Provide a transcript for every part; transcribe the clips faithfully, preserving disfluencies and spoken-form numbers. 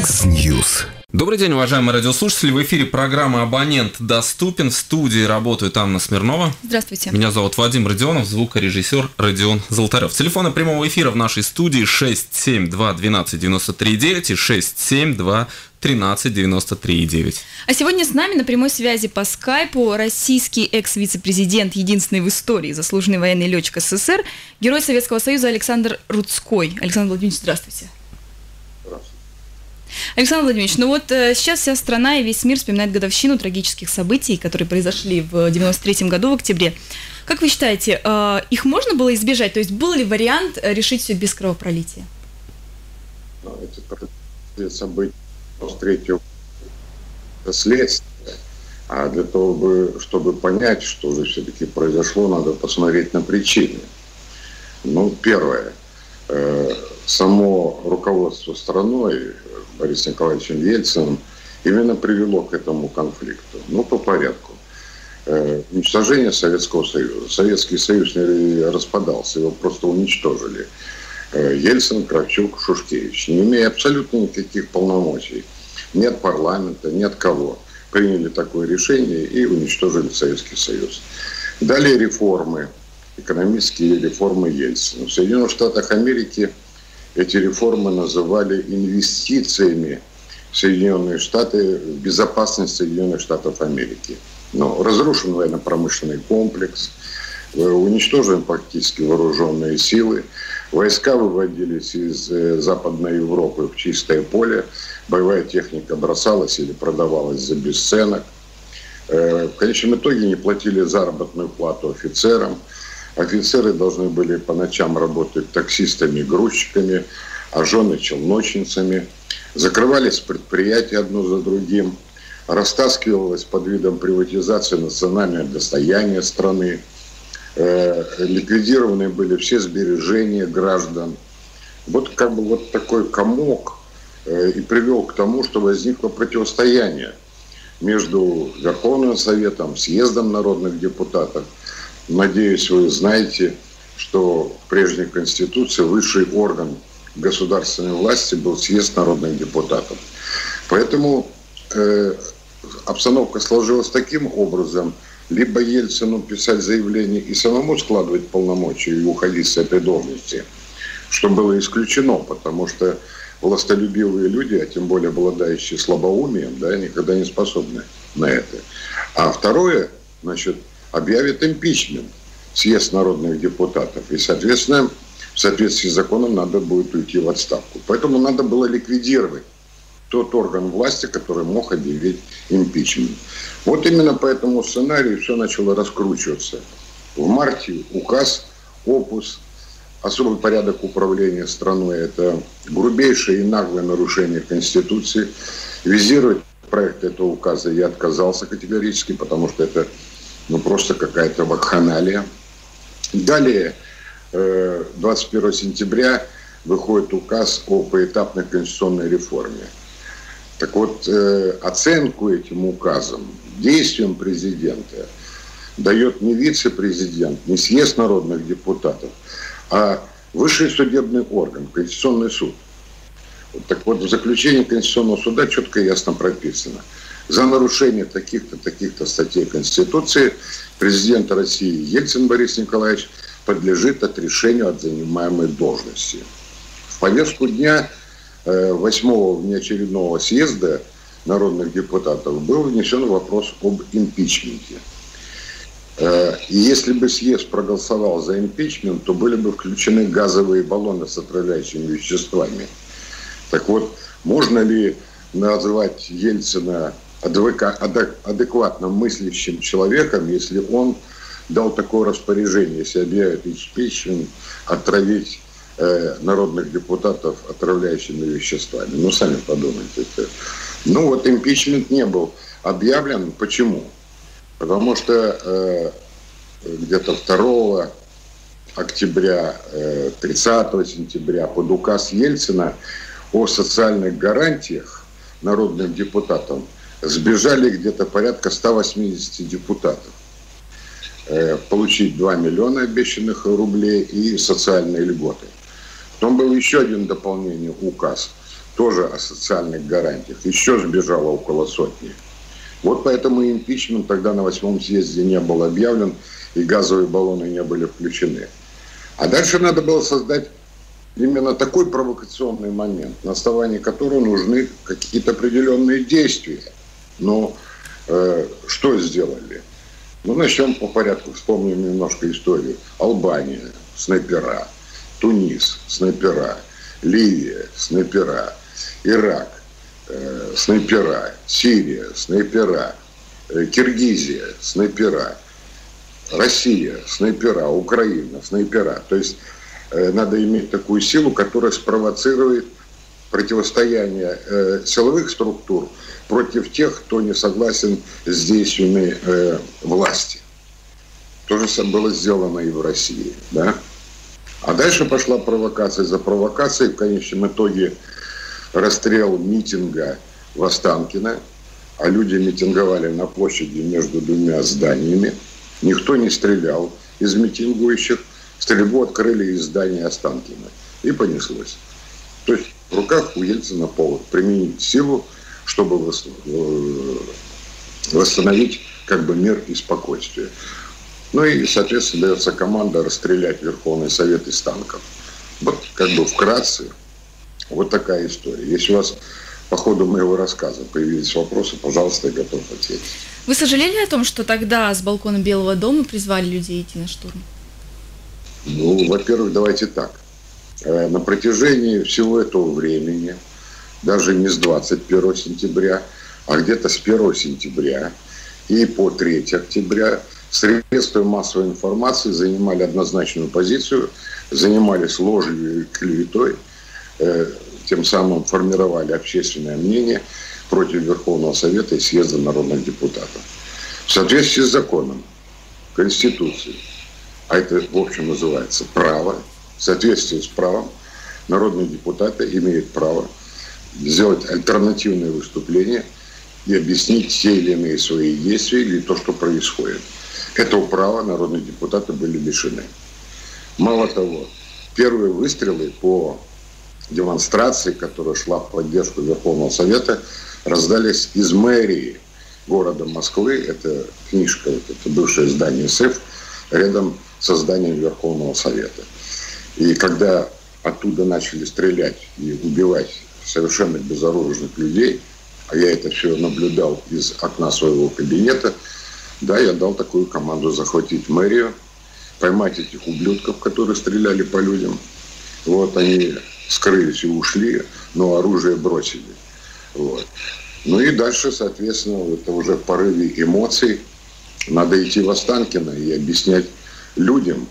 X-News. Добрый день, уважаемые радиослушатели. В эфире программа «Абонент доступен». В студии работает Анна Смирнова. Здравствуйте. Меня зовут Вадим Родионов, звукорежиссер Родион Золотарев. Телефоны прямого эфира в нашей студии шесть семь два двенадцать девяносто три девять и шесть семь два тринадцать девяносто три девять. А сегодня с нами на прямой связи по скайпу российский экс-вице-президент, единственный в истории заслуженный военный летчик СССР, герой Советского Союза Александр Рудской. Александр Владимирович, здравствуйте. Александр Владимирович, ну вот э, сейчас вся страна и весь мир вспоминает годовщину трагических событий, которые произошли в девяносто третьем году в октябре. Как вы считаете, э, их можно было избежать? То есть был ли вариант решить все без кровопролития? Эти события девяносто третьего это следствие. А для того, чтобы понять, что же все-таки произошло, надо посмотреть на причины. Ну, первое. Э, само руководство страной Борисом Николаевичем Ельциным именно привело к этому конфликту. Ну, по порядку. Э, уничтожение Советского Союза. Советский Союз не распадался, его просто уничтожили. Э, Ельцин, Кравчук, Шушкевич, не имея абсолютно никаких полномочий. Нет парламента, нет кого. Приняли такое решение и уничтожили Советский Союз. Далее реформы, экономические реформы Ельцина. В Соединенных Штатах Америки эти реформы называли инвестициями в Соединенные Штаты, в безопасность Соединенных Штатов Америки. Но разрушен военно-промышленный комплекс, уничтожены практически вооруженные силы, войска выводились из Западной Европы в чистое поле, боевая техника бросалась или продавалась за бесценок. В конечном итоге не платили заработную плату офицерам. Офицеры должны были по ночам работать таксистами, грузчиками, а жены челночницами. Закрывались предприятия одно за другим. Растаскивалось под видом приватизации национальное достояние страны. Э, ликвидированы были все сбережения граждан. Вот как бы вот такой комок э, и привел к тому, что возникло противостояние между Верховным Советом, съездом народных депутатов. Надеюсь, вы знаете, что в прежней Конституции высший орган государственной власти был съезд народных депутатов. Поэтому э, обстановка сложилась таким образом: либо Ельцину писать заявление и самому складывать полномочия и уходить с этой должности, что было исключено, потому что властолюбивые люди, а тем более обладающие слабоумием, да, никогда не способны на это. А второе, значит, объявит импичмент съезд народных депутатов. И, соответственно, в соответствии с законом надо будет уйти в отставку. Поэтому надо было ликвидировать тот орган власти, который мог объявить импичмент. Вот именно по этому сценарию все начало раскручиваться. В марте указ, опус, особый порядок управления страной. Это грубейшее и наглое нарушение Конституции. Визировать проект этого указа я отказался категорически, потому что это ну, просто какая-то вакханалия. Далее, двадцать первого сентября выходит указ о поэтапной конституционной реформе. Так вот, оценку этим указом, действиям президента дает не вице-президент, не съезд народных депутатов, а высший судебный орган, Конституционный суд. Так вот, в заключении Конституционного суда четко и ясно прописано: за нарушение таких-то, таких-то статей Конституции президент России Ельцин Борис Николаевич подлежит отрешению от занимаемой должности. В повестку дня восьмого внеочередного съезда народных депутатов был внесен вопрос об импичменте. И если бы съезд проголосовал за импичмент, то были бы включены газовые баллоны с отравляющими веществами. Так вот, можно ли назвать Ельцина адекватно мыслящим человеком, если он дал такое распоряжение, если объявят импичмент, отравить э, народных депутатов отравляющими веществами? Ну, сами подумайте. Это. Ну, вот импичмент не был объявлен. Почему? Потому что э, где-то второго октября, э, тридцатого сентября под указ Ельцина о социальных гарантиях народным депутатам сбежали где-то порядка ста восьмидесяти депутатов. Э, получить два миллиона обещанных рублей и социальные льготы. Потом был еще один дополнение указ тоже о социальных гарантиях. Еще сбежало около сотни. Вот поэтому импичмент тогда на восьмом съезде не был объявлен, и газовые баллоны не были включены. А дальше надо было создать именно такой провокационный момент, на основании которого нужны какие-то определенные действия. Но э, что сделали? Ну, начнем по порядку, вспомним немножко историю. Албания, снайпера, Тунис, снайпера, Ливия, снайпера, Ирак, э, снайпера, Сирия, снайпера, э, Киргизия, снайпера, Россия, снайпера, Украина, снайпера. То есть э, надо иметь такую силу, которая спровоцирует противостояние э, силовых структур против тех, кто не согласен с действиями э, власти. То же самое было сделано и в России. Да? А дальше пошла провокация за провокацией. В конечном итоге расстрел митинга в Останкино, а люди митинговали на площади между двумя зданиями. Никто не стрелял из митингующих. Стрельбу открыли из здания Останкино. И понеслось. То есть в руках у Ельцина повод применить силу, чтобы восстановить как бы мир и спокойствие. Ну и, соответственно, дается команда расстрелять Верховный Совет из танков. Вот как бы вкратце вот такая история. Если у вас по ходу моего рассказа появились вопросы, пожалуйста, я готов ответить. Вы сожалели о том, что тогда с балкона Белого дома призвали людей идти на штурм? Ну, во-первых, давайте так. На протяжении всего этого времени, даже не с двадцать первого сентября, а где-то с первого сентября и по третьего октября средства массовой информации занимали однозначную позицию, занимались ложью и клеветой, э, тем самым формировали общественное мнение против Верховного Совета и съезда народных депутатов. В соответствии с законом, Конституцией, а это в общем называется право, в соответствии с правом народные депутаты имеют право сделать альтернативное выступление и объяснить те или иные свои действия или то, что происходит. Этого права народные депутаты были лишены. Мало того, первые выстрелы по демонстрации, которая шла в поддержку Верховного Совета, раздались из мэрии города Москвы. Это книжка, это бывшее здание СЭФ, рядом со зданием Верховного Совета. И когда оттуда начали стрелять и убивать совершенно безоружных людей, а я это все наблюдал из окна своего кабинета, да, я дал такую команду захватить мэрию, поймать этих ублюдков, которые стреляли по людям. Вот они скрылись и ушли, но оружие бросили. Вот. Ну и дальше, соответственно, это уже в порыве эмоций надо идти в Останкино и объяснять людям,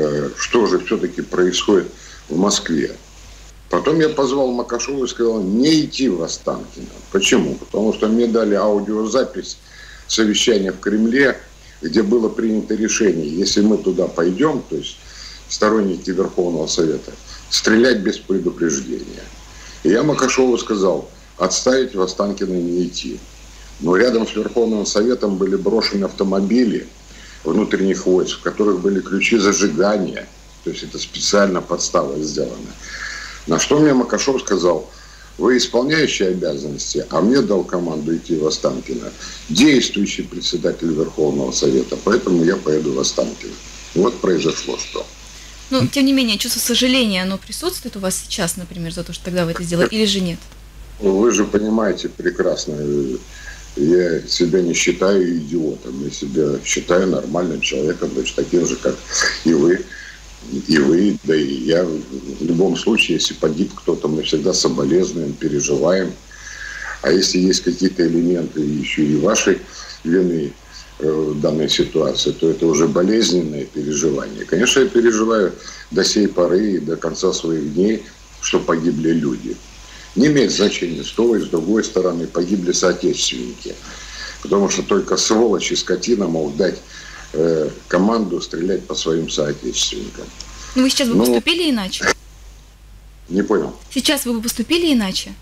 что же все-таки происходит в Москве. Потом я позвал Макашова и сказал не идти в Останкино. Почему? Потому что мне дали аудиозапись совещания в Кремле, где было принято решение, если мы туда пойдем, то есть сторонники Верховного Совета, стрелять без предупреждения. И я Макашову сказал, отставить в Останкино не идти. Но рядом с Верховным Советом были брошены автомобили внутренних войск, в которых были ключи зажигания. То есть это специально подстава сделана. На что мне Макашов сказал, вы исполняющие обязанности, а мне дал команду идти в Останкино действующий председатель Верховного Совета, поэтому я поеду в Останкино. Вот произошло что. Но, тем не менее, чувство сожаления, оно присутствует у вас сейчас, например, за то, что тогда вы это сделали, или же нет? Вы же понимаете прекрасно, я себя не считаю идиотом, я себя считаю нормальным человеком, значит, таким же, как и вы. И вы, да и я. В любом случае, если погиб кто-то, мы всегда соболезнуем, переживаем. А если есть какие-то элементы еще и вашей вины в данной ситуации, то это уже болезненное переживание. Конечно, я переживаю до сей поры и до конца своих дней, что погибли люди. Не имеет значения, с той и с другой стороны погибли соотечественники. Потому что только сволочь и скотина могут дать э, команду стрелять по своим соотечественникам. Ну вы сейчас бы ну, поступили иначе? Не понял. Сейчас вы бы поступили иначе?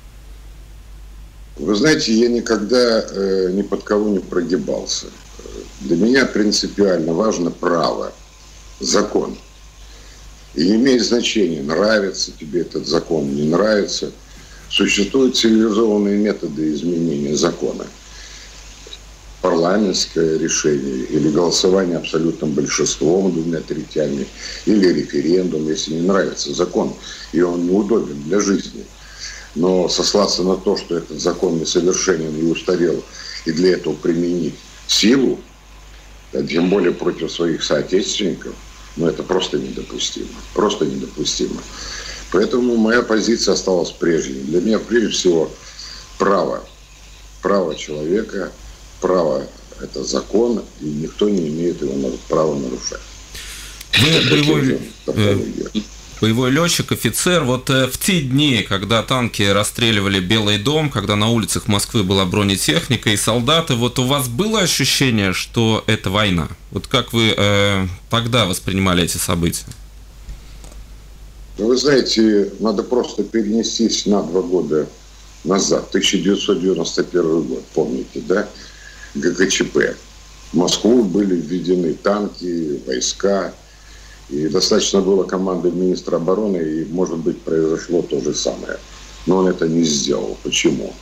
Вы знаете, я никогда э, ни под кого не прогибался. Для меня принципиально важно право, закон. И не имеет значения, нравится тебе этот закон, не нравится. Существуют цивилизованные методы изменения закона. Парламентское решение или голосование абсолютным большинством, двумя третями, или референдум, если не нравится закон, и он неудобен для жизни. Но сослаться на то, что этот закон несовершенен и устарел, и для этого применить силу, тем более против своих соотечественников, ну это просто недопустимо. Просто недопустимо. Поэтому моя позиция осталась прежней. Для меня прежде всего право. Право человека, право – это закон, и никто не имеет его права нарушать. Вы боевой, э, боевой летчик, офицер. Вот э, в те дни, когда танки расстреливали Белый дом, когда на улицах Москвы была бронетехника и солдаты, вот у вас было ощущение, что это война? Вот как вы э, тогда воспринимали эти события? Вы знаете, надо просто перенестись на два года назад, тысяча девятьсот девяносто первый год, помните, да? ГКЧП. В Москву были введены танки, войска, и достаточно было команды министра обороны, и, может быть, произошло то же самое. Но он это не сделал. Почему?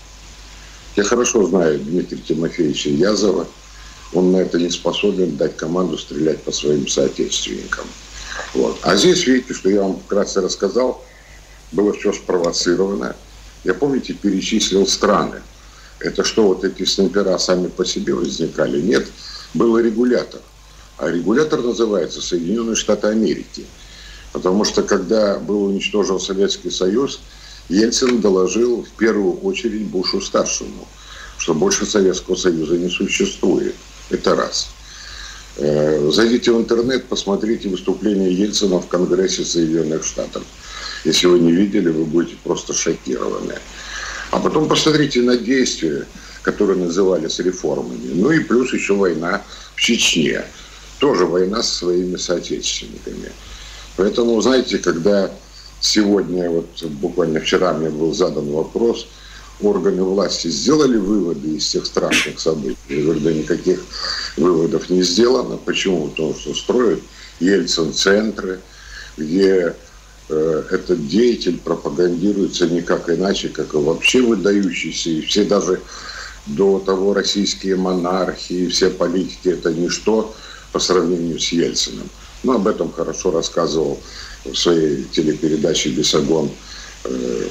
Я хорошо знаю Дмитрия Тимофеевича Язова. Он на это не способен дать команду стрелять по своим соотечественникам. Вот. А здесь, видите, что я вам вкратце рассказал, было все спровоцировано. Я, помните, перечислил страны. Это что, вот эти снайпера сами по себе возникали? Нет, был регулятор. А регулятор называется Соединенные Штаты Америки. Потому что, когда был уничтожен Советский Союз, Ельцин доложил в первую очередь Бушу-старшему, что больше Советского Союза не существует. Это раз. Зайдите в интернет, посмотрите выступление Ельцина в Конгрессе Соединенных Штатов. Если вы не видели, вы будете просто шокированы. А потом посмотрите на действия, которые назывались реформами. Ну и плюс еще война в Чечне. Тоже война со своими соотечественниками. Поэтому, знаете, когда сегодня, вот буквально вчера мне был задан вопрос, органы власти сделали выводы из тех страшных событий? Я говорю, да никаких выводов не сделано. Почему? Потому что строят Ельцин-центры, где э, этот деятель пропагандируется никак иначе, как и вообще выдающийся. И все даже до того российские монархи, все политики – это ничто по сравнению с Ельциным. Но об этом хорошо рассказывал в своей телепередаче «Бесогон» э,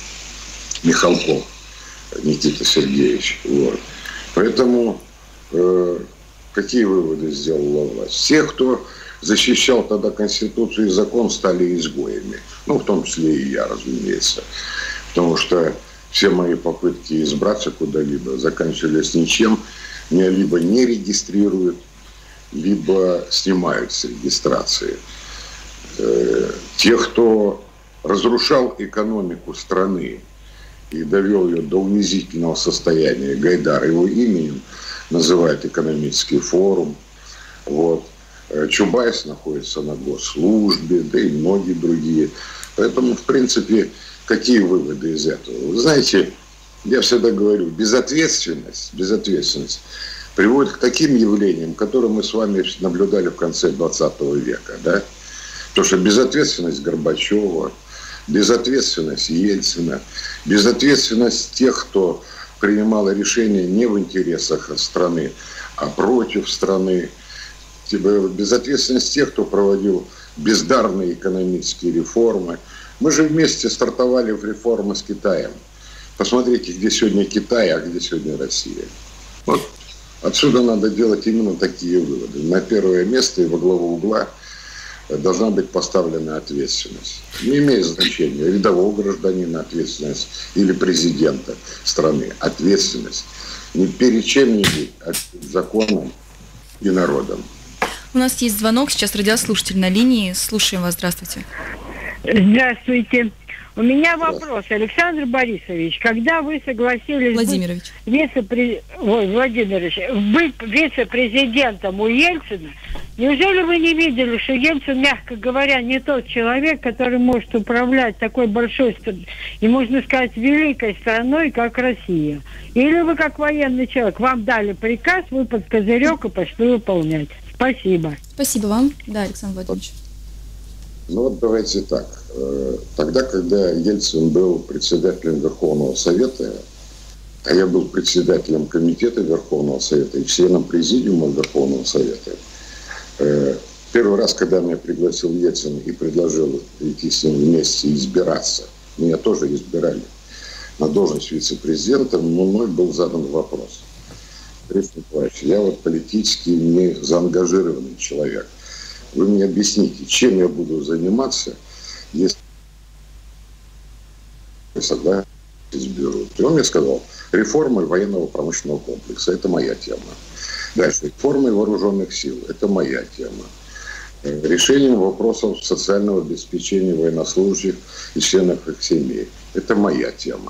Михалков Никита Сергеевич. Вот. Поэтому э, какие выводы сделала власть? Те, кто защищал тогда Конституцию и закон, стали изгоями. Ну, в том числе и я, разумеется. Потому что все мои попытки избраться куда-либо заканчивались ничем. Меня либо не регистрируют, либо снимают с регистрации. Э, те, кто разрушал экономику страны и довел ее до унизительного состояния, Гайдар его именем называет экономический форум. Вот. Чубайс находится на госслужбе, да и многие другие. Поэтому, в принципе, какие выводы из этого? Вы знаете, я всегда говорю, безответственность, безответственность приводит к таким явлениям, которые мы с вами наблюдали в конце двадцатого века. Да? Потому что безответственность Горбачева, безответственность Ельцина, безответственность тех, кто принимал решения не в интересах страны, а против страны, безответственность тех, кто проводил бездарные экономические реформы. Мы же вместе стартовали в реформы с Китаем. Посмотрите, где сегодня Китай, а где сегодня Россия. Вот отсюда надо делать именно такие выводы. На первое место и во главу угла должна быть поставлена ответственность. Не имеет значения, рядового гражданина ответственность или президента страны. Ответственность. Не перед чем-нибудь, а перед законом и народом. У нас есть звонок, сейчас радиослушатель на линии. Слушаем вас, здравствуйте. Здравствуйте. У меня вопрос, Александр Борисович, когда вы согласились Владимирович. быть, вице-пре... Ой, Владимирович, быть вице-президентом у Ельцина, неужели вы не видели, что Ельцин, мягко говоря, не тот человек, который может управлять такой большой и, можно сказать, великой страной, как Россия? Или вы, как военный человек, вам дали приказ, вы под козырек и пошли выполнять? Спасибо. Спасибо вам. Да, Александр Владимирович. Ну вот давайте так. Тогда, когда Ельцин был председателем Верховного Совета, а я был председателем комитета Верховного Совета и членом президиума Верховного Совета, первый раз, когда меня пригласил Ельцин и предложил идти с ним вместе избираться, меня тоже избирали на должность вице-президента, мной был задан вопрос. Борис Николаевич, я вот политически не заангажированный человек. Вы мне объясните, чем я буду заниматься, если согласен изберут. И он мне сказал, реформы военного промышленного комплекса – это моя тема. Дальше, реформы вооруженных сил – это моя тема. Решением вопросов социального обеспечения военнослужащих и членов их семей – это моя тема.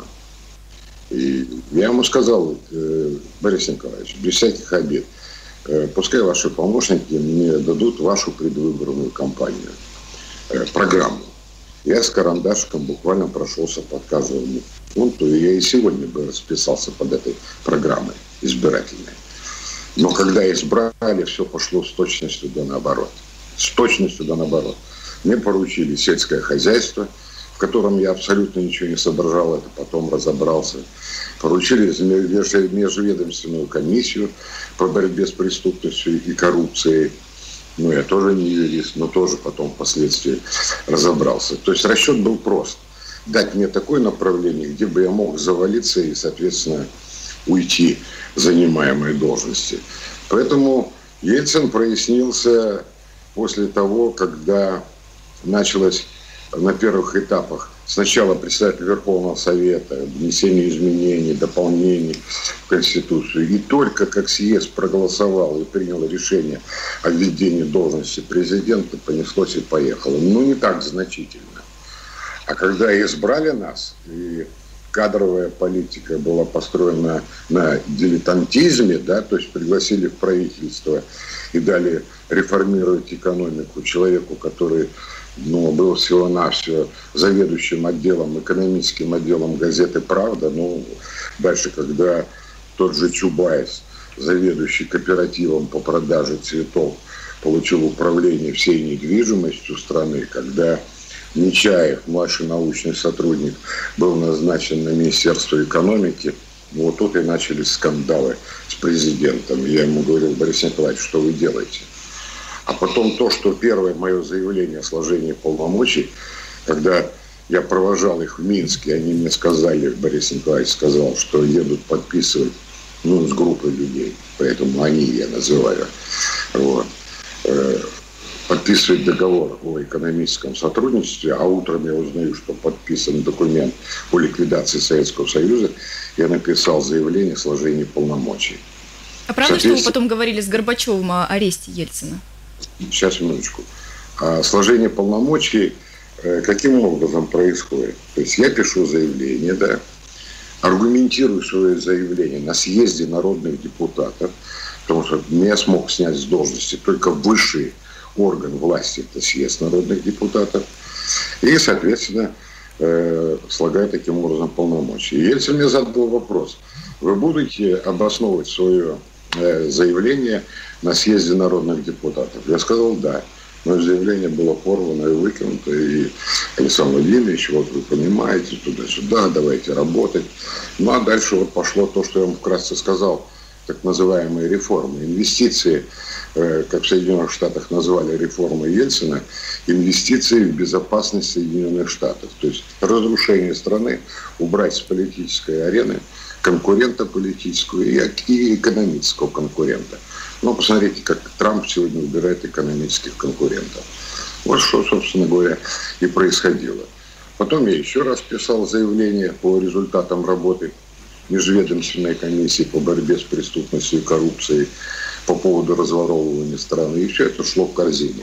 И я ему сказал, Борис Николаевич, без всяких обид, пускай ваши помощники мне дадут вашу предвыборную кампанию, программу. Я с карандашиком буквально прошелся под каждому пункту, и я и сегодня бы расписался под этой программой избирательной. Но когда избрали, все пошло с точностью да наоборот. С точностью да наоборот. Мне поручили сельское хозяйство, в котором я абсолютно ничего не соображал, это потом разобрался. Поручили межведомственную комиссию по борьбе с преступностью и коррупцией. Ну, я тоже не юрист, но тоже потом впоследствии разобрался. То есть расчет был прост. Дать мне такое направление, где бы я мог завалиться и, соответственно, уйти с занимаемой должности. Поэтому Ельцин прояснился после того, когда началось на первых этапах сначала председатель Верховного Совета, внесение изменений, дополнений в Конституцию. И только как съезд проголосовал и принял решение о введении должности президента, понеслось и поехало. Ну, не так значительно. А когда избрали нас, и кадровая политика была построена на дилетантизме, да, то есть пригласили в правительство и дали реформировать экономику человеку, который ну, был всего-навсего заведующим отделом, экономическим отделом газеты «Правда». Ну, дальше, когда тот же Чубайс, заведующий кооперативом по продаже цветов, получил управление всей недвижимостью страны, когда Нечаев, младший научный сотрудник, был назначен на Министерство экономики, вот тут и начались скандалы с президентом. Я ему говорил, Борис Николаевич, что вы делаете? А потом то, что первое мое заявление о сложении полномочий, когда я провожал их в Минске, они мне сказали, Борис Николаевич сказал, что едут подписывать, ну, с группой людей, поэтому они я называю, вот, э, подписывать договор о экономическом сотрудничестве, а утром я узнаю, что подписан документ о ликвидации Советского Союза, я написал заявление о сложении полномочий. А правда, что вы потом говорили с Горбачевым о аресте Ельцина? Сейчас, минуточку. А сложение полномочий э, каким образом происходит? То есть я пишу заявление, да, аргументирую свое заявление на съезде народных депутатов, потому что меня смог снять с должности только высший орган власти, это съезд народных депутатов, и, соответственно, э, слагаю таким образом полномочия. И Ельцин мне задал вопрос, вы будете обосновывать свое э, заявление на съезде народных депутатов? Я сказал, да. Мое заявление было порвано и выкинуто. И Александр Владимирович, вот вы понимаете, туда-сюда, давайте работать. Ну, а дальше вот пошло то, что я вам вкратце сказал, так называемые реформы. Инвестиции, э, как в Соединенных Штатах назвали реформы Ельцина, инвестиции в безопасность Соединенных Штатов. То есть разрушение страны, убрать с политической арены конкурента политического и экономического конкурента. Ну, посмотрите, как Трамп сегодня убирает экономических конкурентов. Вот что, собственно говоря, и происходило. Потом я еще раз писал заявление по результатам работы межведомственной комиссии по борьбе с преступностью и коррупцией по поводу разворовывания страны. И все это шло в корзину.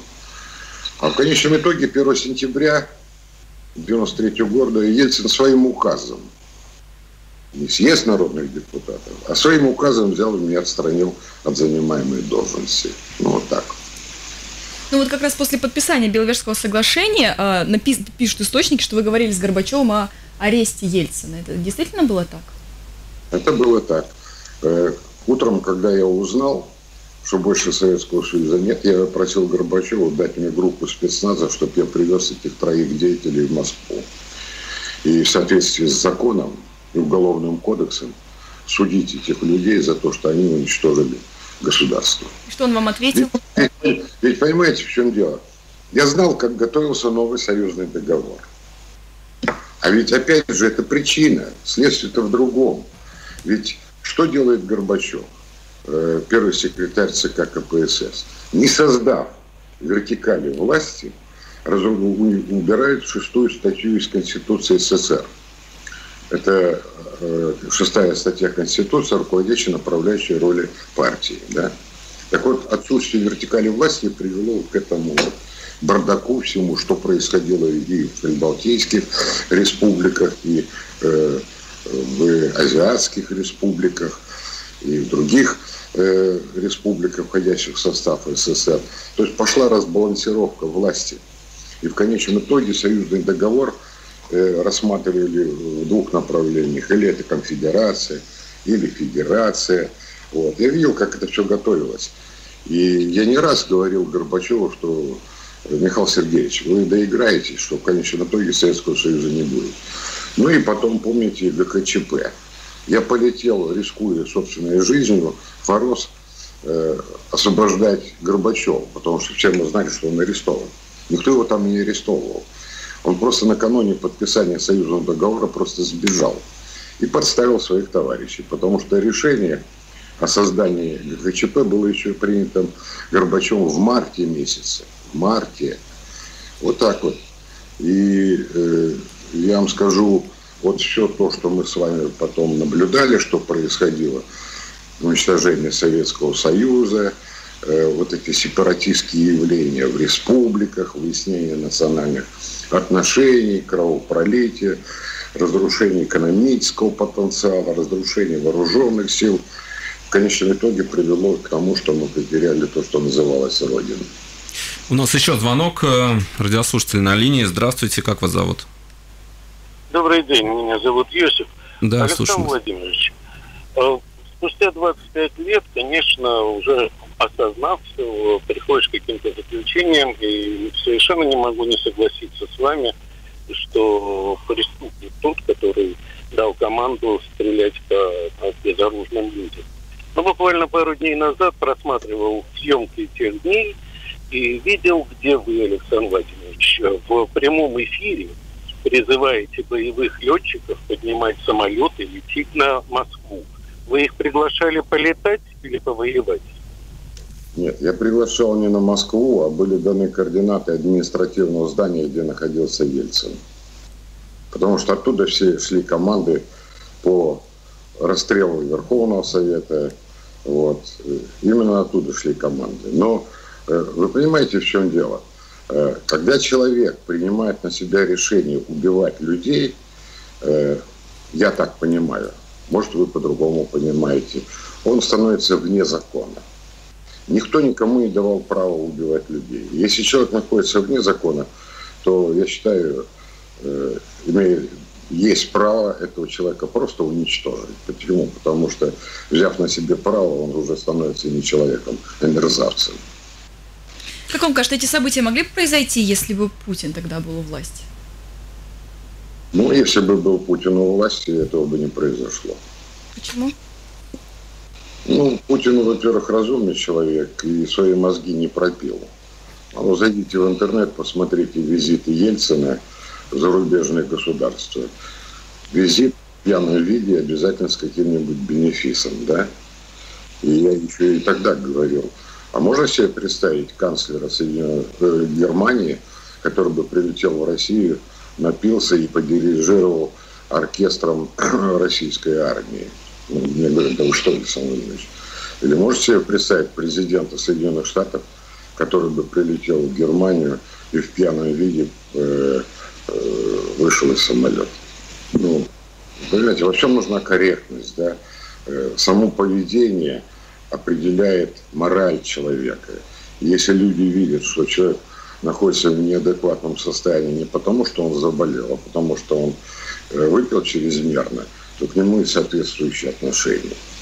А в конечном итоге первого сентября девяносто третьего года Ельцин своим указом, не съезд народных депутатов, а своим указом взял и меня отстранил от занимаемой должности. Ну, вот так. Ну, вот как раз после подписания Беловежского соглашения э, напис... пишут источники, что вы говорили с Горбачевым о аресте Ельцина. Это действительно было так? Это было так. Э, утром, когда я узнал, что больше Советского Союза нет, я просил Горбачева дать мне группу спецназа, чтобы я привез этих троих деятелей в Москву. И в соответствии с законом и уголовным кодексом судить этих людей за то, что они уничтожили государство. И что он вам ответил? Ведь, ведь, ведь понимаете, в чем дело? Я знал, как готовился новый союзный договор. А ведь опять же это причина, следствие-то в другом. Ведь что делает Горбачев, первый секретарь ЦК КПСС? Не создав вертикали власти, убирает шестую статью из Конституции СССР. Это шестая статья Конституции, руководящая направляющей роли партии. Да? Так вот, отсутствие вертикали власти привело к этому бардаку всему, что происходило и в Прибалтийских республиках, и э, в азиатских республиках, и в других э, республиках, входящих в состав СССР. То есть пошла разбалансировка власти. И в конечном итоге союзный договор э, рассматривали в двух направлениях. Или это конфедерация, или федерация. Вот. Я видел, как это все готовилось. И я не раз говорил Горбачеву, что Михаил Сергеевич, вы доиграетесь, что в конечном итоге Советского Союза не будет. Ну и потом, помните, ГКЧП. Я полетел, рискуя собственной жизнью, в Форос э, освобождать Горбачева, потому что все мы знали, что он арестован. Никто его там не арестовывал. Он просто накануне подписания союзного договора просто сбежал и подставил своих товарищей, потому что решение о создании ГКЧП было еще принято Горбачевым в марте месяце. В марте. Вот так вот. И э, я вам скажу, вот все то, что мы с вами потом наблюдали, что происходило, уничтожение Советского Союза, э, вот эти сепаратистские явления в республиках, выяснение национальных отношений, кровопролитие, разрушение экономического потенциала, разрушение вооруженных сил, в конечном итоге привело к тому, что мы потеряли то, что называлось Родиной. У нас еще звонок, радиослушатель на линии. Здравствуйте, как вас зовут? Добрый день, меня зовут Йосиф. Да, Александр слушаю. Владимирович, спустя двадцать пять лет, конечно, уже осознав все, приходишь к каким-то заключениям, и совершенно не могу не согласиться с вами, что преступник тот, который дал команду стрелять по, по безоружным людям. Но буквально пару дней назад просматривал съемки тех дней и видел, где вы, Александр Владимирович, в прямом эфире призываете боевых летчиков поднимать самолеты и лететь на Москву. Вы их приглашали полетать или повоевать? Нет, я приглашал не на Москву, а были даны координаты административного здания, где находился Ельцин. Потому что оттуда все шли команды по расстрелу Верховного Совета. Вот. Именно оттуда шли команды. Но вы понимаете, в чем дело? Когда человек принимает на себя решение убивать людей, я так понимаю, может, вы по-другому понимаете, он становится вне закона. Никто никому не давал права убивать людей. Если человек находится вне закона, то, я считаю, имеет, есть право этого человека просто уничтожить. Почему? Потому что, взяв на себе право, он уже становится не человеком, а мерзавцем. Как вам кажется, эти события могли бы произойти, если бы Путин тогда был у власти? Ну, если бы был Путин у власти, этого бы не произошло. Почему? Ну, Путин, во-первых, разумный человек и свои мозги не пропил. А вы зайдите в интернет, посмотрите визиты Ельцина в зарубежные государства. Визит в пьяном виде обязательно с каким-нибудь бенефисом, да? И я еще и тогда говорил, а можно себе представить канцлера Соединенных э, Германии, который бы прилетел в Россию, напился и подирижировал оркестром российской армии? Ну, мне говорят, да вы что, Александр Владимирович? Или можете себе представить президента Соединенных Штатов, который бы прилетел в Германию и в пьяном виде э, э, вышел из самолета? Ну, понимаете, во всем нужна корректность, да? Э, само поведение определяет мораль человека. Если люди видят, что человек находится в неадекватном состоянии не потому, что он заболел, а потому, что он выпил чрезмерно, то к нему и соответствующие отношения.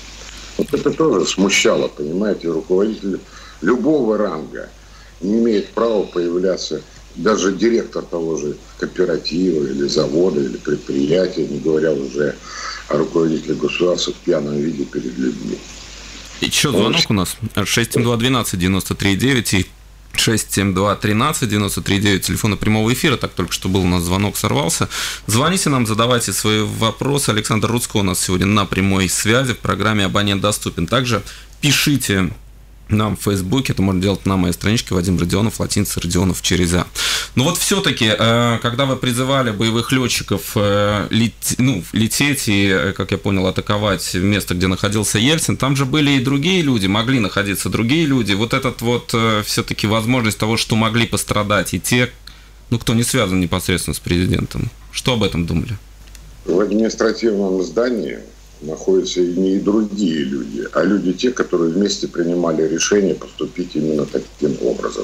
Вот это тоже смущало, понимаете, руководитель любого ранга не имеет права появляться, даже директор того же кооператива или завода или предприятия, не говоря уже о руководителе государства в пьяном виде перед людьми. Еще звонок у нас шесть семь два двенадцать девяносто три девять и шесть семь два тринадцать девяносто три девять, телефона прямого эфира, так только что был у нас звонок, сорвался. Звоните нам, задавайте свои вопросы. Александр Руцко у нас сегодня на прямой связи в программе «Абонент доступен». Также пишите нам в Фейсбуке, это можно делать на моей страничке Вадим Родионов, латиница Родионов через А. Но вот все-таки, когда вы призывали боевых летчиков ну, лететь и, как я понял, атаковать место, где находился Ельцин, там же были и другие люди, могли находиться другие люди. Вот этот вот все-таки возможность того, что могли пострадать и те, ну, кто не связан непосредственно с президентом. Что об этом думали? В административном здании находятся и не и другие люди, а люди те, которые вместе принимали решение поступить именно таким образом.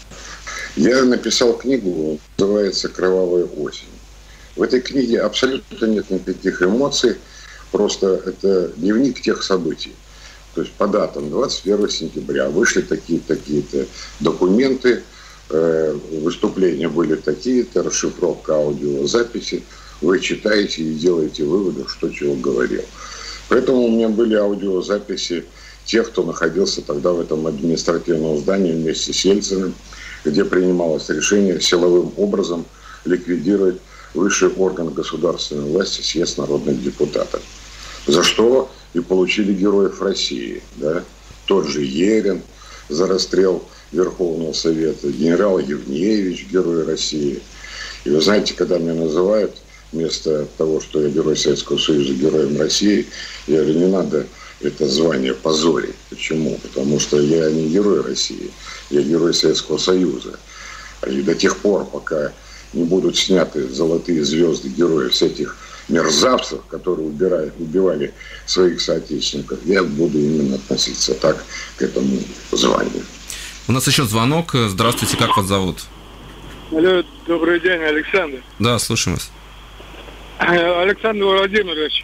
Я написал книгу, называется «Кровавая осень». В этой книге абсолютно нет никаких эмоций, просто это дневник тех событий. То есть по датам двадцать первого сентября вышли такие-то, такие-то документы, э, выступления были такие-то, расшифровка аудиозаписи. Вы читаете и делаете выводы, что чего говорил. Поэтому у меня были аудиозаписи тех, кто находился тогда в этом административном здании вместе с Ельциным, где принималось решение силовым образом ликвидировать высший орган государственной власти съезд народных депутатов. За что и получили героев России. Да? Тот же Ерин за расстрел Верховного Совета, генерал Евневич, герой России. И вы знаете, когда меня называют вместо того, что я герой Советского Союза, героем России, я говорю, не надо это звание позорить. Почему? Потому что я не герой России, я герой Советского Союза. И до тех пор, пока не будут сняты золотые звезды героев с этих мерзавцев, которые убирают, убивали своих соотечественников, я буду именно относиться так к этому званию. У нас еще звонок. Здравствуйте, как вас зовут? Алло, добрый день, Александр. Да, слушаем вас. Александр Владимирович,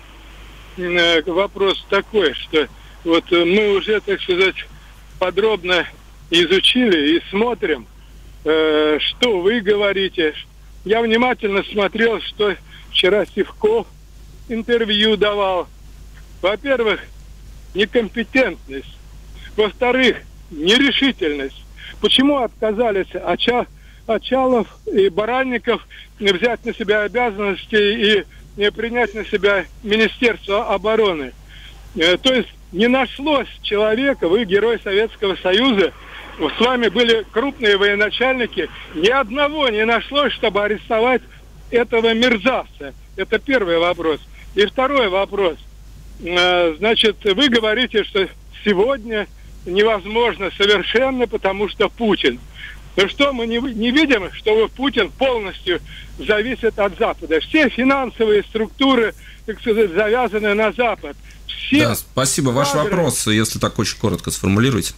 вопрос такой, что вот мы уже, так сказать, подробно изучили и смотрим, что вы говорите. Я внимательно смотрел, что вчера Сивков интервью давал. Во-первых, некомпетентность. Во-вторых, нерешительность. Почему отказались Очалов и Баранников взять на себя обязанности и принять на себя Министерство обороны? То есть не нашлось человека, вы герой Советского Союза, с вами были крупные военачальники, ни одного не нашлось, чтобы арестовать этого мерзавца. Это первый вопрос. И второй вопрос. Значит, вы говорите, что сегодня невозможно совершенно, потому что Путин. Ну что, мы не, не видим, что Путин полностью зависит от Запада. Все финансовые структуры, так сказать, завязаны на Запад. Все да, спасибо. Ваш кадры... вопрос, если так очень коротко сформулируете.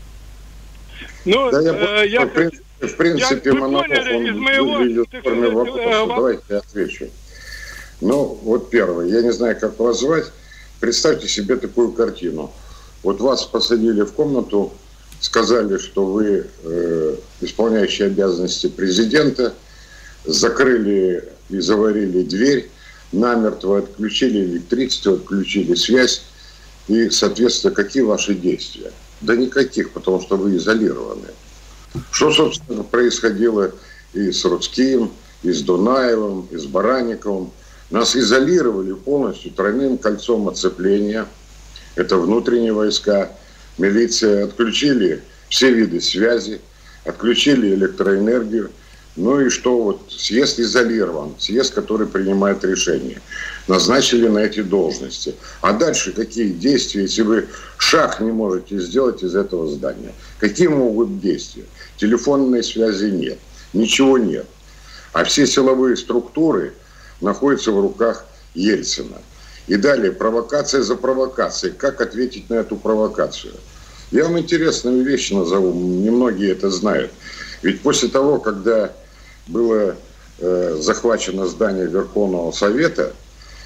Ну, да, э, я, в принципе, в принципе я, монолог, он из моего, выглядит в форме вопроса. Э, Давайте я отвечу. Ну, вот первое. Я не знаю, как вас звать. Представьте себе такую картину. Вот вас посадили в комнату, сказали, что вы э, исполняющий обязанности президента, закрыли и заварили дверь, намертво отключили электричество, отключили связь. И, соответственно, какие ваши действия? Да никаких, потому что вы изолированы. Что, собственно, происходило и с Рудским, и с Дунаевым, и с Баранниковым. Нас изолировали полностью тройным кольцом оцепления. Это внутренние войска, милиция. Отключили все виды связи, отключили электроэнергию. Ну и что, вот съезд изолирован, съезд, который принимает решения. Назначили на эти должности. А дальше какие действия, если вы шаг не можете сделать из этого здания? Какие могут быть действия? Телефонной связи нет, ничего нет. А все силовые структуры находятся в руках Ельцина. И далее провокация за провокацией. Как ответить на эту провокацию? Я вам интересную вещь назову, немногие это знают. Ведь после того, когда было э, захвачено здание Верховного Совета,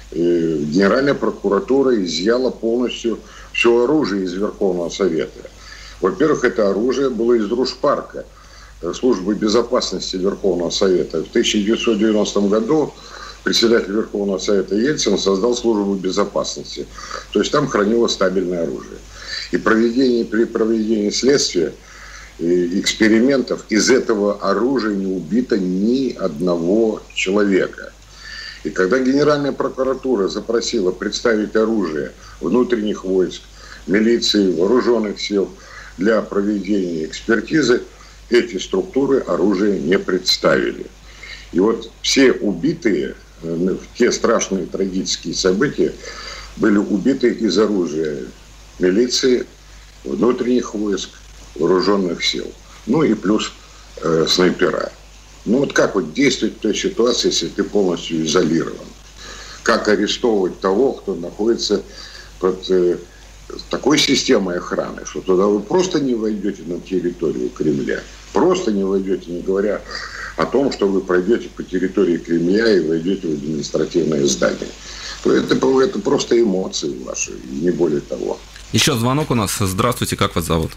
Генеральная прокуратура изъяла полностью все оружие из Верховного Совета. Во-первых, это оружие было из Дружпарка, службы безопасности Верховного Совета. В тысяча девятьсот девяностом году председатель Верховного Совета Ельцин создал службу безопасности. То есть там хранилось стабильное оружие. И проведение, при проведении следствия и экспериментов из этого оружия не убито ни одного человека. И когда Генеральная прокуратура запросила представить оружие внутренних войск, милиции, вооруженных сил для проведения экспертизы, эти структуры оружие не представили. И вот все убитые в те страшные трагические события были убиты из оружия милиции, внутренних войск, вооруженных сил. Ну и плюс э, снайпера. Ну вот как вот действовать в той ситуации, если ты полностью изолирован? Как арестовывать того, кто находится под э, такой системой охраны, что туда вы просто не войдете на территорию Кремля. Просто не войдете, не говоря о том, что вы пройдете по территории Кремля и войдете в административное здание. То это, это просто эмоции ваши, не более того. Еще звонок у нас. Здравствуйте, как вас зовут?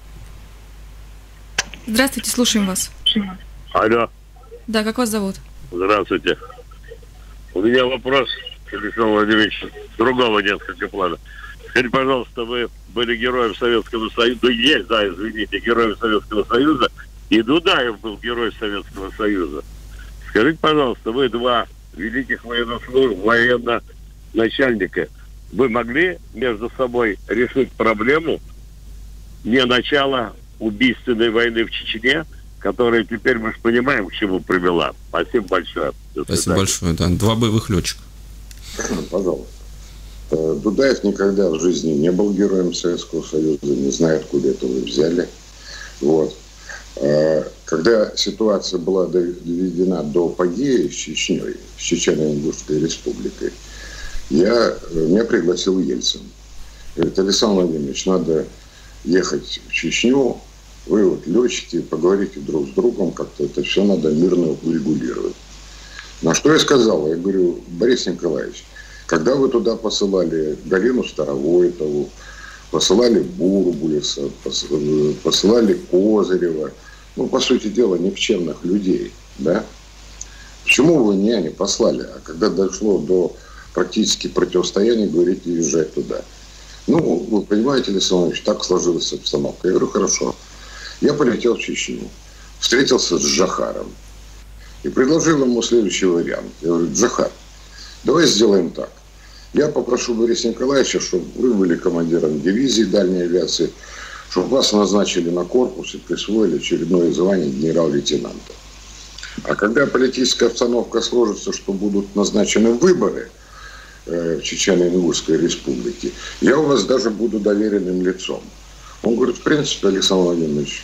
Здравствуйте, слушаем вас. Алло. Да, как вас зовут? Здравствуйте. У меня вопрос к Александру Владимировичу другого несколько плана. Скажите, пожалуйста, вы были героем Советского Союза, ну, есть, да, извините, героем Советского Союза, и Дудаев был герой Советского Союза. Скажите, пожалуйста, вы два великих военно-начальника, вы могли между собой решить проблему не начала убийственной войны в Чечне, которая теперь мы же понимаем, к чему привела. Спасибо большое. Спасибо большое, да. Два боевых летчика. Пожалуйста. Дудаев никогда в жизни не был героем Советского Союза, не знаю, откуда это вы взяли. Вот. Когда ситуация была доведена до апогея с Чечней, с Чечено-Ингушской республикой, я, меня пригласил Ельцин. Говорит: Александр Владимирович, надо ехать в Чечню, вы вот летчики, поговорите друг с другом, как-то это все надо мирно урегулировать. На что я сказал? Я говорю: Борис Николаевич, когда вы туда посылали Галину Старовойтову, посылали Бурбулеса, посылали Козырева, ну, по сути дела, никчемных людей, да? Почему вы меня не послали? А когда дошло до практически противостояния, говорите, езжать туда. Ну, вы понимаете, Александр Ильич, так сложилась обстановка. Я говорю: хорошо. Я полетел в Чечню, встретился с Джохаром и предложил ему следующий вариант. Я говорю: Джохар, давай сделаем так. Я попрошу Бориса Николаевича, чтобы вы были командиром дивизии дальней авиации, чтобы вас назначили на корпус и присвоили очередное звание генерал-лейтенанта. А когда политическая обстановка сложится, что будут назначены выборы э, в Чечено-Ингушской республике, я у вас даже буду доверенным лицом. Он говорит: в принципе, Александр Владимирович,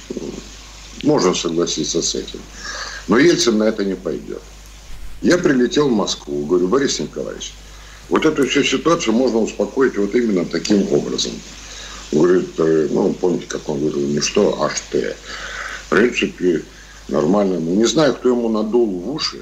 можно согласиться с этим. Но Ельцин на это не пойдет. Я прилетел в Москву, говорю: Борис Николаевич, вот эту всю ситуацию можно успокоить вот именно таким образом. Говорит: ну, помните, как он говорил, не что, а что. В принципе, нормально. Но не знаю, кто ему надул в уши,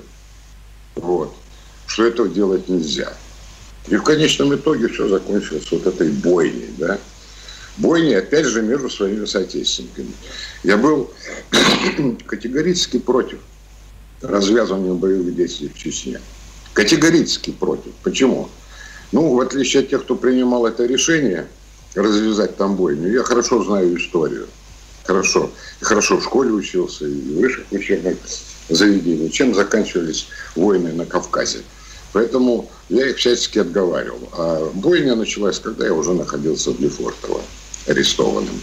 вот, что этого делать нельзя. И в конечном итоге все закончилось вот этой бойней, да. Бойни, опять же, между своими соотечественниками. Я был категорически против развязывания боевых действий в Чечне. Категорически против. Почему? Ну, в отличие от тех, кто принимал это решение, развязать там бойню, я хорошо знаю историю. Хорошо. И хорошо в школе учился, и в высших учебных заведениях. Чем заканчивались войны на Кавказе. Поэтому я их всячески отговаривал. А бойня началась, когда я уже находился в Лефортово, арестованным.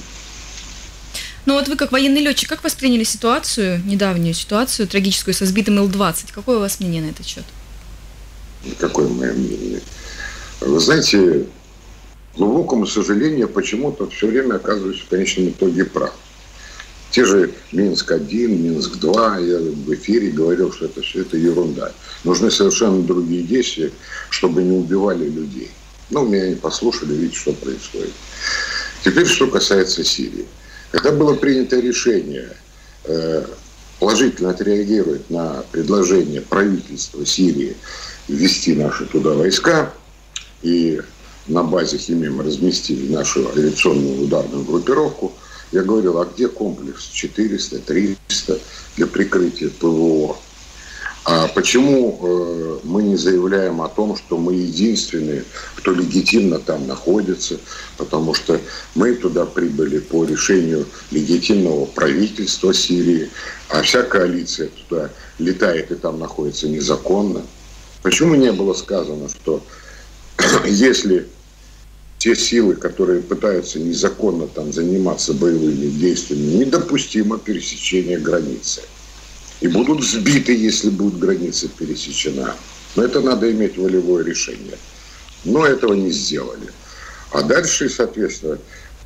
Ну вот вы как военный летчик, как восприняли ситуацию, недавнюю ситуацию, трагическую, со сбитым Ил двадцать? Какое у вас мнение на этот счет? Какое мое мнение? Вы знаете, к глубокому сожалению, почему-то все время оказываюсь в конечном итоге прав. Те же Минск один, Минск два, я в эфире говорил, что это все это ерунда. Нужны совершенно другие действия, чтобы не убивали людей. Ну, меня не послушали, видите, что происходит. Теперь, что касается Сирии. Когда было принято решение э, положительно отреагировать на предложение правительства Сирии ввести наши туда войска, и на базе Химим разместили нашу авиационную ударную группировку, я говорил, а где комплекс четыреста, триста для прикрытия ПВО? А почему э, мы не заявляем о том, что мы единственные, кто легитимно там находится, потому что мы туда прибыли по решению легитимного правительства Сирии, а вся коалиция туда летает и там находится незаконно? Почему не было сказано, что если те силы, которые пытаются незаконно там заниматься боевыми действиями, недопустимо пересечение границы? И будут сбиты, если будет граница пересечена. Но это надо иметь волевое решение. Но этого не сделали. А дальше, соответственно,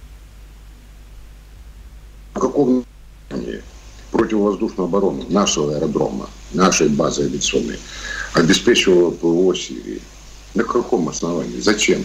в каком направлении противовоздушную оборону нашего аэродрома, нашей базы авиационной обеспечивала ПВО Сирии? На каком основании? Зачем?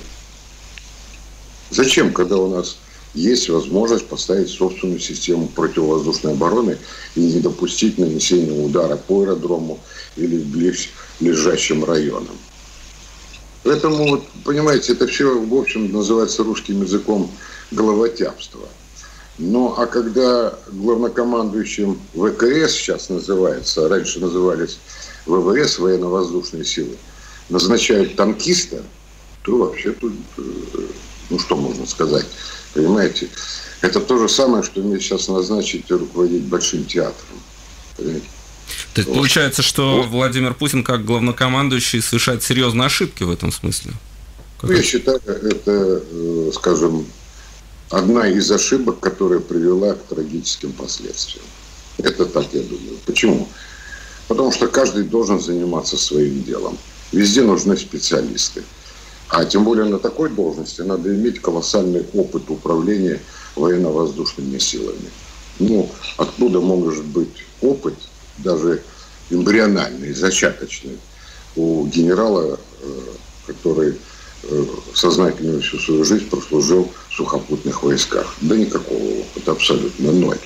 Зачем, когда у нас есть возможность поставить собственную систему противовоздушной обороны и не допустить нанесения удара по аэродрому или близлежащим районам? Поэтому, вот, понимаете, это все, в общем, называется русским языком головотяпство. Ну, а когда главнокомандующим ВКС сейчас называется, раньше назывались ВВС, военно-воздушные силы, назначают танкиста, то вообще тут, ну, что можно сказать? Понимаете, это то же самое, что мне сейчас назначить руководить Большим театром. Понимаете? То есть вот. Получается, что вот. Владимир Путин как главнокомандующий совершает серьезные ошибки в этом смысле? Ну, я считаю, это, скажем, одна из ошибок, которая привела к трагическим последствиям. Это так, я думаю. Почему? Потому что каждый должен заниматься своим делом. Везде нужны специалисты. А тем более на такой должности надо иметь колоссальный опыт управления военно-воздушными силами. Ну, откуда может быть опыт, даже эмбриональный, зачаточный, у генерала, который сознательно всю свою жизнь прослужил в сухопутных войсках? Да никакого опыта, абсолютно ноль.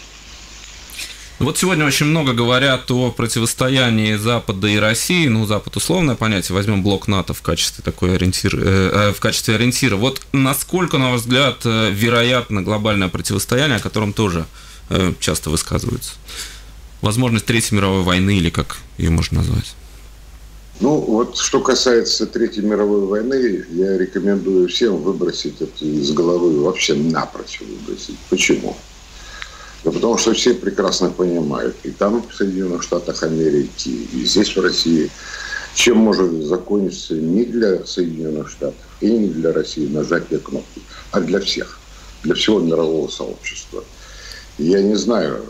Вот сегодня очень много говорят о противостоянии Запада и России. Ну, Запад условное понятие. Возьмем блок НАТО в качестве такой ориентир, э, в качестве ориентира. Вот насколько, на ваш взгляд, вероятно глобальное противостояние, о котором тоже э, часто высказываются? Возможность Третьей мировой войны, или как ее можно назвать? Ну, вот что касается Третьей мировой войны, я рекомендую всем выбросить это из головы, вообще напрочь выбросить. Почему? Да потому что все прекрасно понимают, и там, в Соединенных Штатах Америки, и здесь, в России, чем может закончиться не для Соединенных Штатов и не для России нажатие кнопки, а для всех, для всего мирового сообщества. Я не знаю,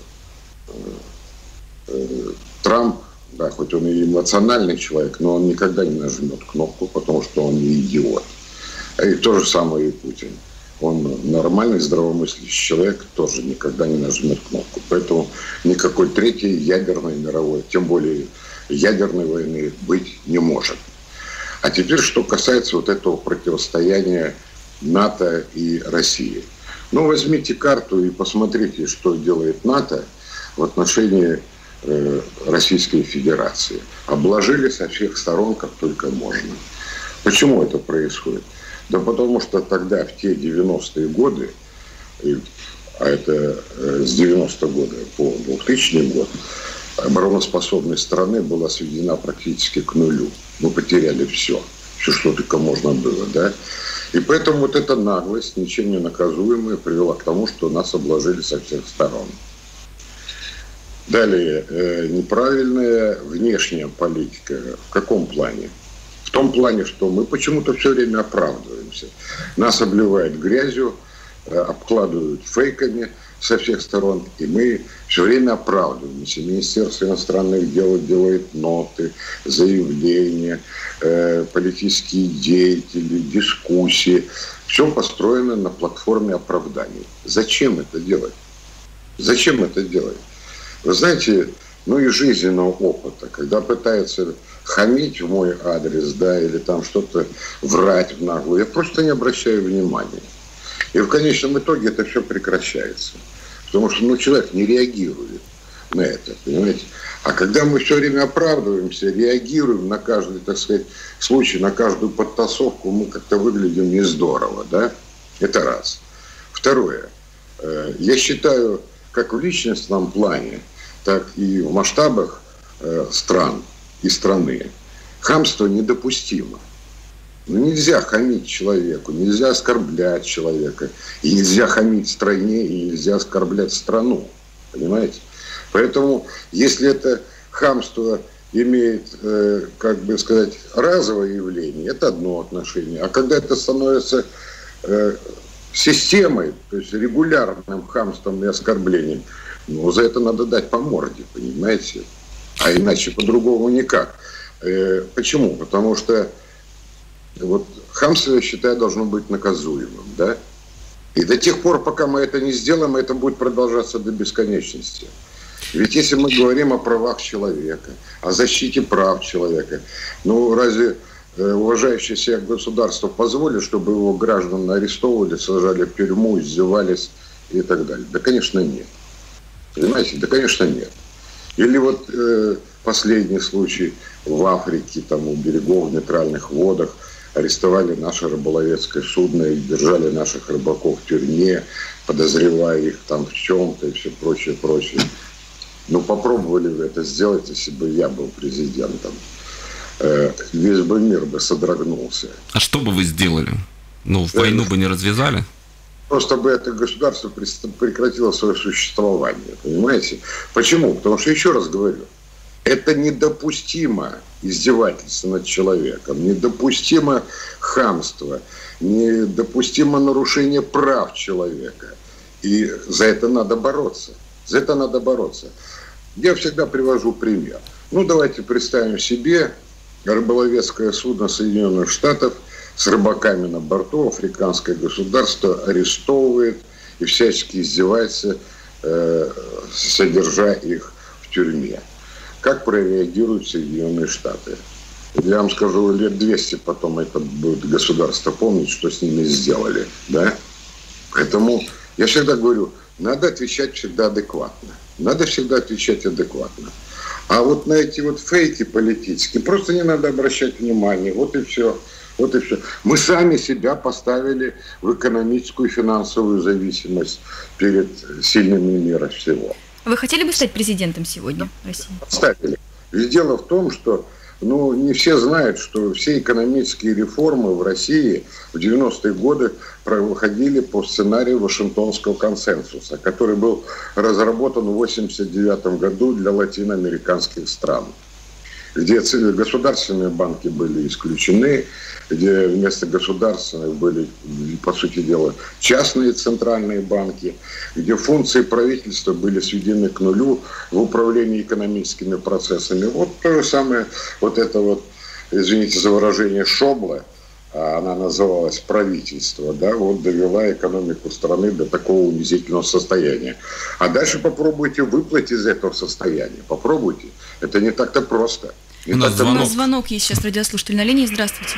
Трамп, да, хоть он и эмоциональный человек, но он никогда не нажмет кнопку, потому что он не идиот. И то же самое и Путин. Он нормальный, здравомыслящий человек, тоже никогда не нажмет кнопку. Поэтому никакой третьей ядерной мировой, тем более ядерной войны, быть не может. А теперь, что касается вот этого противостояния НАТО и России. Ну, возьмите карту и посмотрите, что делает НАТО в отношении э, Российской Федерации. Обложили со всех сторон, как только можно. Почему это происходит? Да потому что тогда, в те девяностые годы, а это с девяностого года по двухтысячный год, обороноспособность страны была сведена практически к нулю. Мы потеряли все, все, что только можно было, да. И поэтому вот эта наглость, ничем не наказуемая, привела к тому, что нас обложили со всех сторон. Далее, э, неправильная внешняя политика. В каком плане? В том плане, что мы почему-то все время оправдываемся. Нас обливают грязью, обкладывают фейками со всех сторон, и мы все время оправдываемся. Министерство иностранных дел делает ноты, заявления, э, политические деятели, дискуссии. Все построено на платформе оправданий. Зачем это делать? Зачем это делать? Вы знаете, ну и жизненного опыта, когда пытаются хамить в мой адрес, да, или там что-то врать в наглую, я просто не обращаю внимания. И в конечном итоге это все прекращается. Потому что, ну, человек не реагирует на это, понимаете. А когда мы все время оправдываемся, реагируем на каждый, так сказать, случай, на каждую подтасовку, мы как-то выглядим не здорово, да? Это раз. Второе. Я считаю, как в личностном плане, так и в масштабах стран и страны, хамство недопустимо. Ну, нельзя хамить человеку, нельзя оскорблять человека, и нельзя хамить стране, и нельзя оскорблять страну. Понимаете? Поэтому, если это хамство имеет, э, как бы сказать, разовое явление, это одно отношение. А когда это становится э, системой, то есть регулярным хамством и оскорблением, ну, за это надо дать по морде, понимаете? А иначе по-другому никак. Э, почему? Потому что вот хамство, я считаю, должно быть наказуемым, да? И до тех пор, пока мы это не сделаем, это будет продолжаться до бесконечности. Ведь если мы говорим о правах человека, о защите прав человека, ну разве э, уважающее себя государство позволит, чтобы его граждан арестовывали, сажали в тюрьму, издевались и так далее? Да, конечно, нет. Понимаете? Да, конечно, нет. Или вот э, последний случай в Африке, там у берегов, в нейтральных водах, арестовали наше рыболовецкое судно и держали наших рыбаков в тюрьме, подозревая их там в чем-то и все прочее, прочее. Ну, попробовали вы это сделать, если бы я был президентом. Э, весь бы мир бы содрогнулся. А что бы вы сделали? Ну, войну бы не развязали? Просто бы это государство прекратило свое существование, понимаете? Почему? Потому что, еще раз говорю, это недопустимо издевательство над человеком, недопустимо хамство, недопустимо нарушение прав человека. И за это надо бороться. За это надо бороться. Я всегда привожу пример. Ну, давайте представим себе рыболовецкое судно Соединенных Штатов с рыбаками на борту, африканское государство арестовывает и всячески издевается, э, содержа их в тюрьме. Как прореагируют Соединенные Штаты? Я вам скажу, лет двести потом это будет государство помнить, что с ними сделали. Да? Поэтому я всегда говорю, надо отвечать всегда адекватно. Надо всегда отвечать адекватно. А вот на эти вот фейки политические просто не надо обращать внимание. Вот и все. Вот и все. Мы сами себя поставили в экономическую и финансовую зависимость перед сильными мира всего. Вы хотели бы стать президентом сегодня России? Поставили. Ведь дело в том, что ну, не все знают, что все экономические реформы в России в девяностые годы проходили по сценарию Вашингтонского консенсуса, который был разработан в восемьдесят девятом году для латиноамериканских стран, где государственные банки были исключены, где вместо государственных были, по сути дела, частные центральные банки, где функции правительства были сведены к нулю в управлении экономическими процессами. Вот то же самое, вот это вот, извините за выражение, шобла, она называлась правительство, да, вот довела экономику страны до такого унизительного состояния. А дальше попробуйте выплыть из этого состояния. Попробуйте. Это не так-то просто. Не У нас звонок. звонок есть сейчас, радиослушатель на линии. Здравствуйте.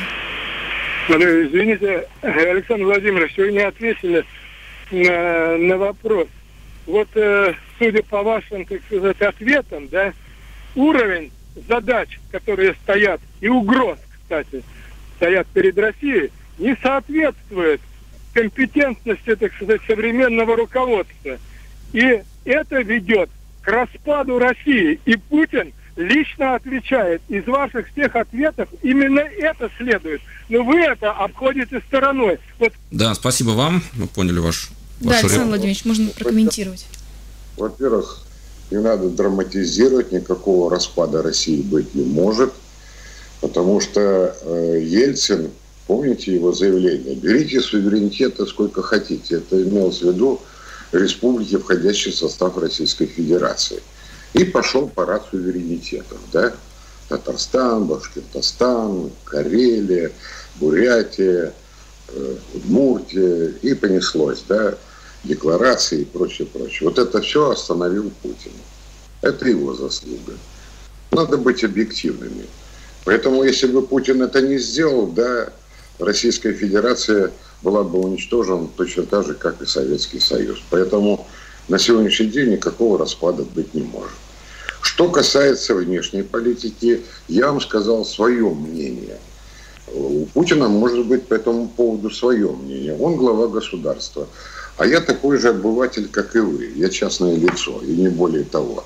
Извините, Александр Владимирович, вы не ответили на, на вопрос. Вот, э, судя по вашим, так сказать, ответам, да, уровень задач, которые стоят, и угроз, кстати, стоят перед Россией, не соответствует компетентности, так сказать, современного руководства. И это ведет к распаду России. И Путин лично отвечает. Из ваших всех ответов именно это следует. Но вы это обходите стороной. Вот. Да, спасибо вам. Мы поняли ваш... Да, Александр репу. Владимирович, можно прокомментировать. Во-первых, не надо драматизировать, никакого распада России быть не может, потому что э, Ельцин, помните его заявление, берите суверенитета сколько хотите. Это имелось в виду республики, входящие в состав Российской Федерации. И пошел парад суверенитетов, да? Татарстан, Башкортостан, Карелия, Бурятия, э, Удмуртия, и понеслось, да? Декларации и прочее, прочее. Вот это все остановил Путин. Это его заслуга. Надо быть объективными. Поэтому, если бы Путин это не сделал, да, Российская Федерация была бы уничтожена точно так же, как и Советский Союз. Поэтому на сегодняшний день никакого распада быть не может. Что касается внешней политики, я вам сказал свое мнение. У Путина может быть по этому поводу свое мнение. Он глава государства. А я такой же обыватель, как и вы. Я частное лицо, и не более того.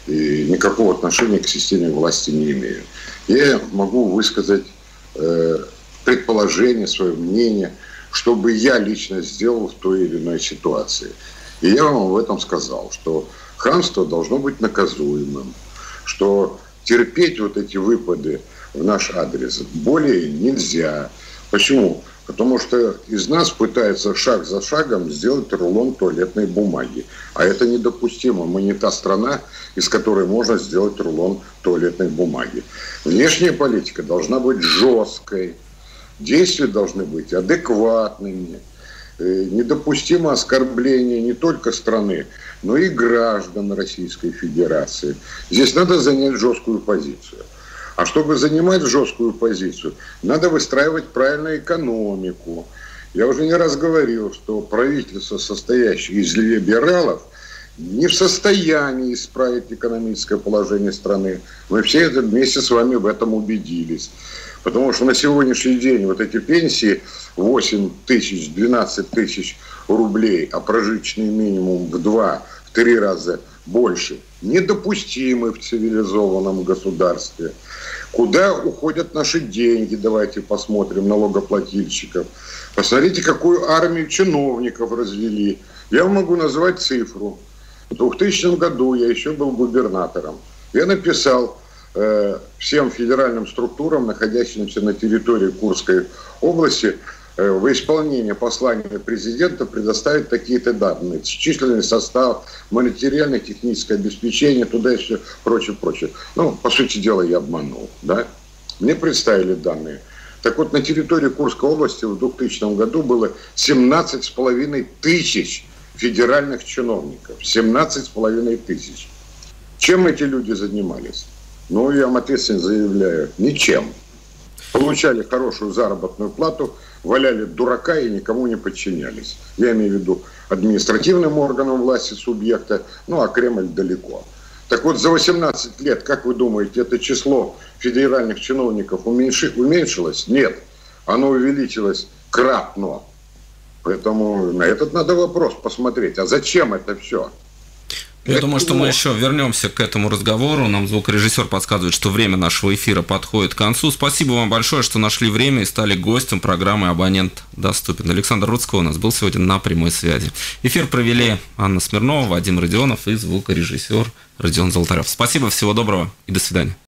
И никакого отношения к системе власти не имею. Я могу высказать э, предположение, свое мнение, что бы я лично сделал в той или иной ситуации. И я вам об этом сказал, что хамство должно быть наказуемым, что терпеть вот эти выпады в наш адрес более нельзя. Почему? Потому что из нас пытаются шаг за шагом сделать рулон туалетной бумаги. А это недопустимо. Мы не та страна, из которой можно сделать рулон туалетной бумаги. Внешняя политика должна быть жесткой. Действия должны быть адекватными. Недопустимо оскорбление не только страны, но и граждан Российской Федерации. Здесь надо занять жесткую позицию. А чтобы занимать жесткую позицию, надо выстраивать правильную экономику. Я уже не раз говорил, что правительство, состоящее из либералов, не в состоянии исправить экономическое положение страны. Мы все это вместе с вами в этом убедились. Потому что на сегодняшний день вот эти пенсии восемь тысяч, двенадцать тысяч рублей, а прожиточный минимум в два-в три раза больше, недопустимы в цивилизованном государстве. Куда уходят наши деньги, давайте посмотрим, налогоплательщиков. Посмотрите, какую армию чиновников развели. Я могу назвать цифру. В двухтысячном году я еще был губернатором. Я написал э, всем федеральным структурам, находящимся на территории Курской области, э, во исполнение послания президента предоставить такие-то данные. Численный состав, материально-техническое обеспечение, туда и все прочее, прочее. Ну, по сути дела, я обманул. Да? Мне представили данные. Так вот, на территории Курской области в двухтысячном году было семнадцать с половиной тысяч федеральных чиновников. семнадцать с половиной тысяч. Чем эти люди занимались? Ну, я вам ответственно заявляю, ничем. Получали хорошую заработную плату, валяли дурака и никому не подчинялись. Я имею в виду административным органам власти субъекта, ну, а Кремль далеко. Так вот, за восемнадцать лет, как вы думаете, это число федеральных чиновников уменьши, уменьшилось? Нет. Оно увеличилось кратно. Поэтому на этот надо вопрос посмотреть. А зачем это все? Я это думаю, что мы еще вернемся к этому разговору. Нам звукорежиссер подсказывает, что время нашего эфира подходит к концу. Спасибо вам большое, что нашли время и стали гостем программы «Абонент доступен». Александр Рудской у нас был сегодня на прямой связи. Эфир провели Анна Смирнова, Вадим Родионов и звукорежиссер Родион Золотарев. Спасибо, всего доброго и до свидания.